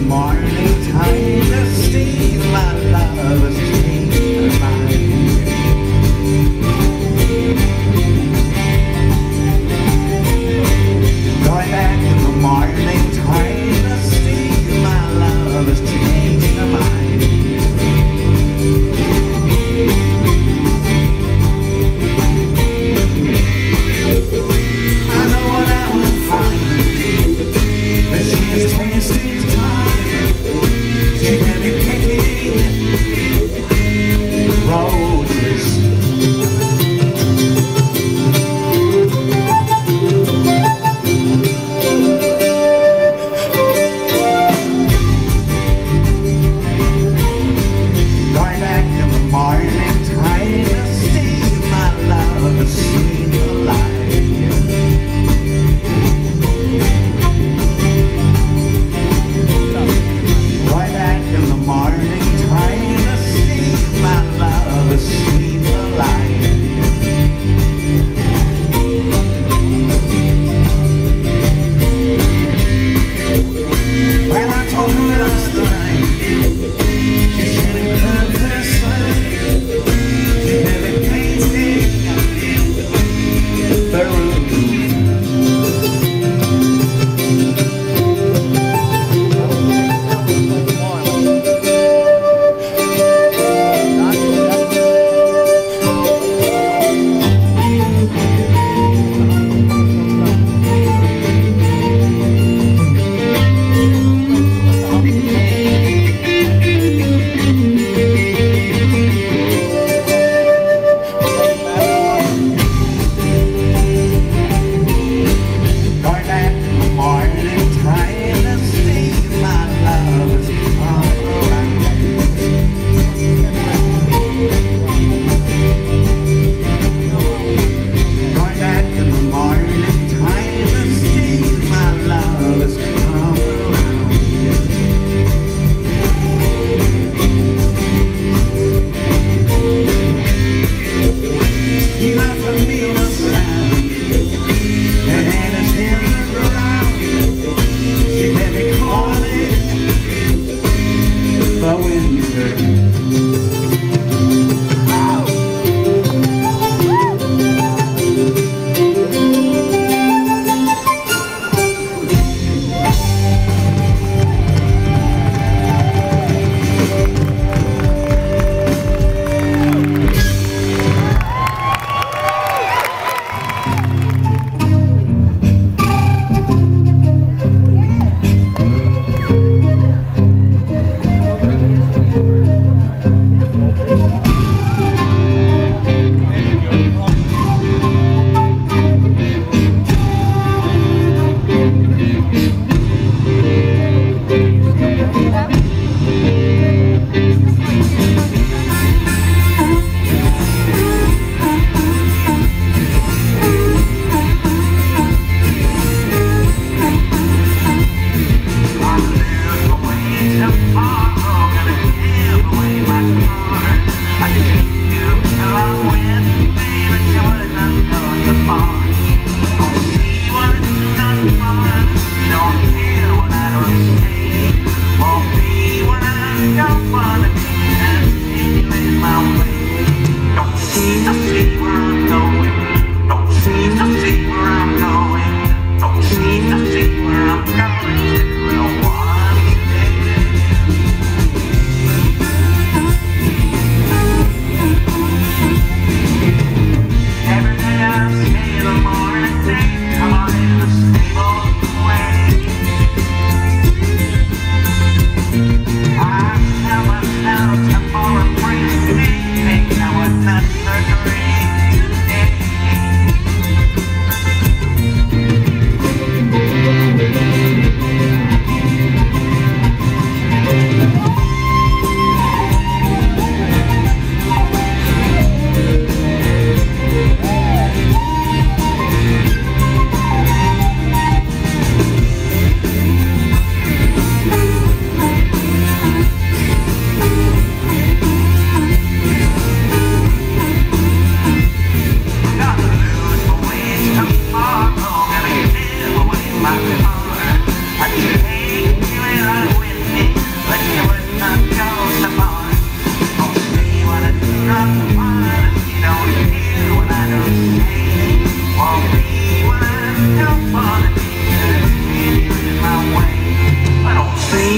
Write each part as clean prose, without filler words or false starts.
morning time to see my love has changed her mind. Going back in the morning time to see my love has changed her mind. I know what I will find, but she has tasted time. She can be picking roses. Going back in the morning time to see my love has seen the light. Going back in the morning time to see my love has seen the light. When I told her last night, she should have heard this side. She had been painting the room.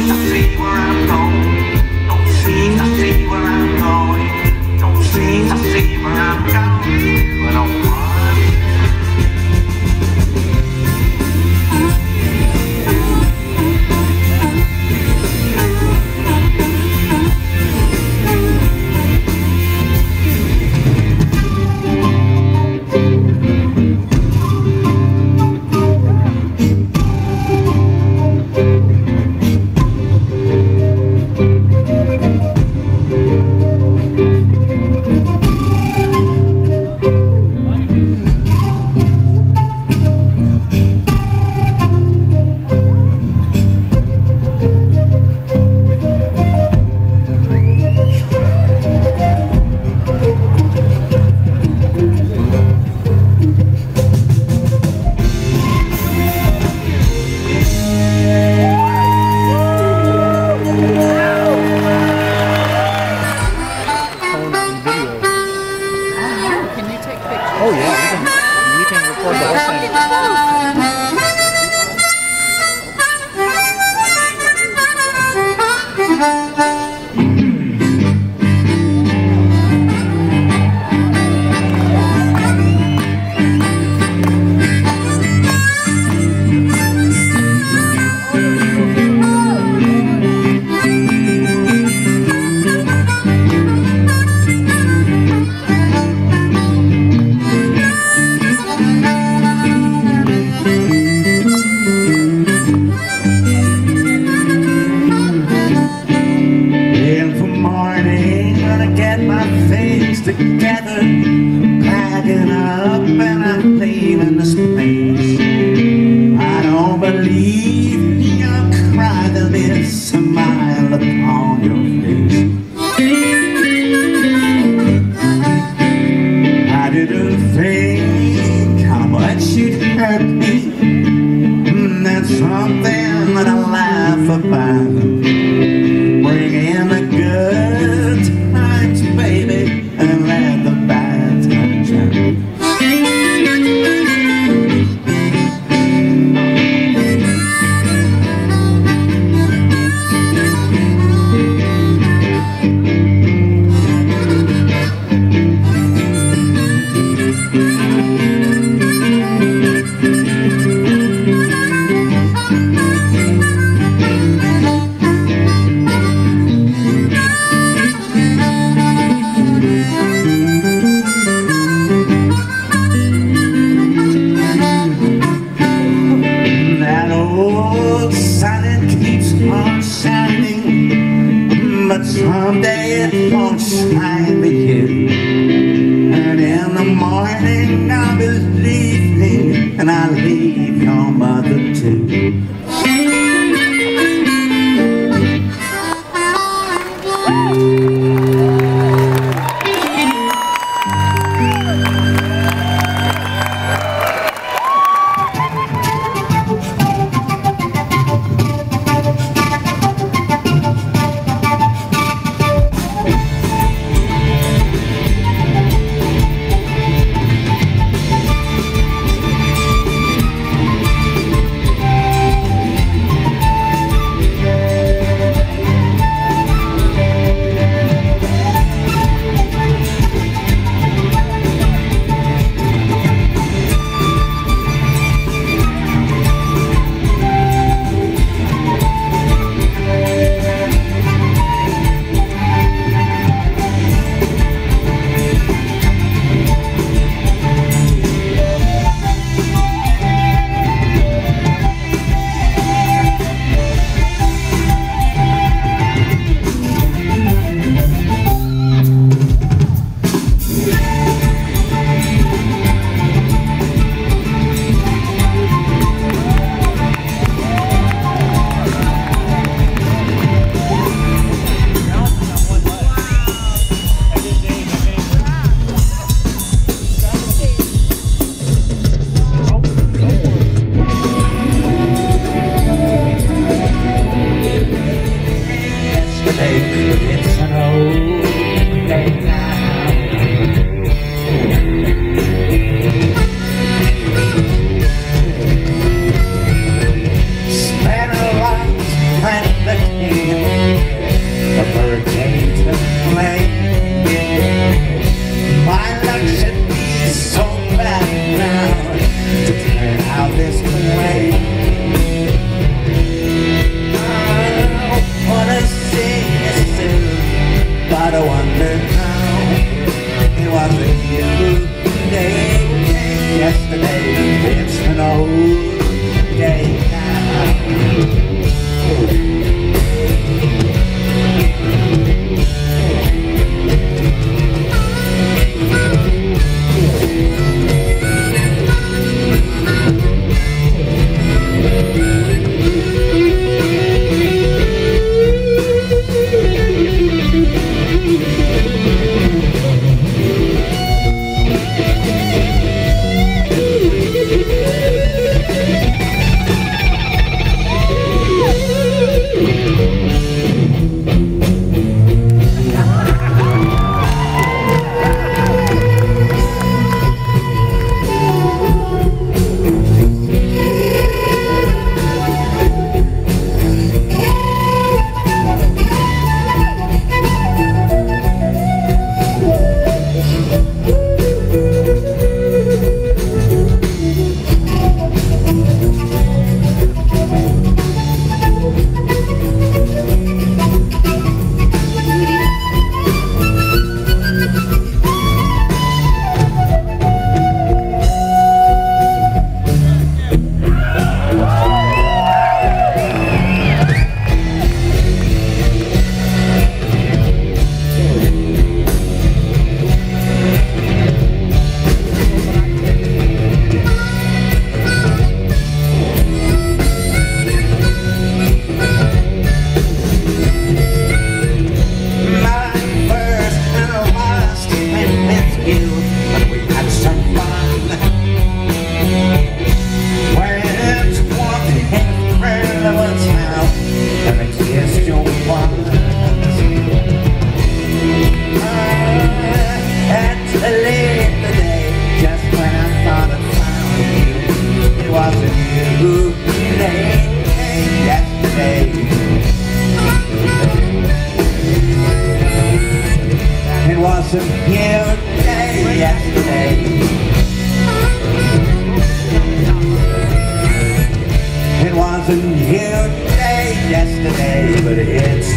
seem to see where I'm going. Don't seem to see where I'm going. Don't seem to see where I'm going. But I'm together, packing up and I'm leaving this place. I don't believe you'll cry, there'll be a smile upon your face. I didn't think how much you'd hurt me. That's something that I laugh about. Bring in the good times, baby, and let the bad times out. But someday it won't shine for you. And in the morning I'll be leaving, and I'll leave your mother too. It's an old day now. Spent a lot planning the king of hurricanes and flame. My luck should be so bad now to turn out this way. I wanna sing a song, but I wonder how. It wasn't you today, yesterday, it's an old day now. It wasn't here today, yesterday. It wasn't here today, yesterday, but it's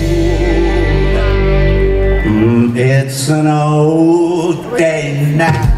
an old day now.